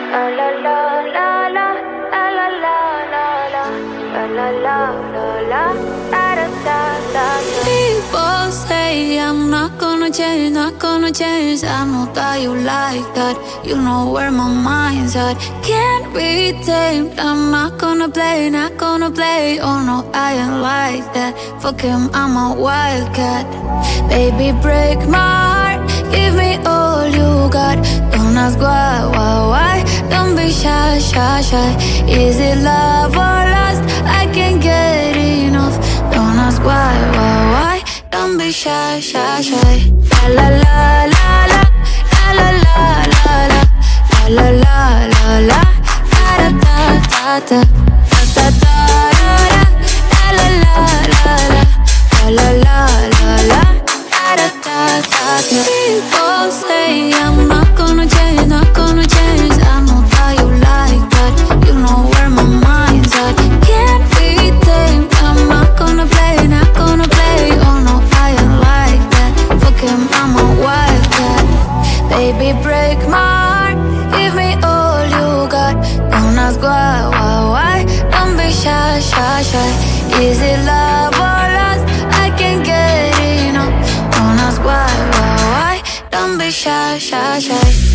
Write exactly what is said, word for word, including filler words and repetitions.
La la la la la, la la la la la, la la la la la, da da da da. People say I'm not gonna change, not gonna change. I know that you like that. You know where my mind's at. Can't be tamed. I'm not gonna play, not gonna play. Oh no, I ain't like that. Fuck him, I'm a wildcat. Baby, break my heart. Give me all you got. Don't ask why, why, why. Don't be shy, shy, shy. Is it love or lust? I can't get enough. Don't ask why, why, why. Don't be shy, shy, shy. La la la la la, la la la la la, la la la la la, da da da da, da da da da, la la la la la, la la la la, da da da da. People say I'm not gonna change, not gonna change. I know that you like that. You know where my mind's at. Can't be tamed. I'm not gonna play, not gonna play. Oh no, I ain't like that. Fuck him, I'm a wildcat. Baby, break my heart. Give me all you got. Don't ask why, why, why. Don't be shy, shy, shy. Is it love or lust? I can't get enough. Don't ask why, why, why. Don't be shy, shy, shy.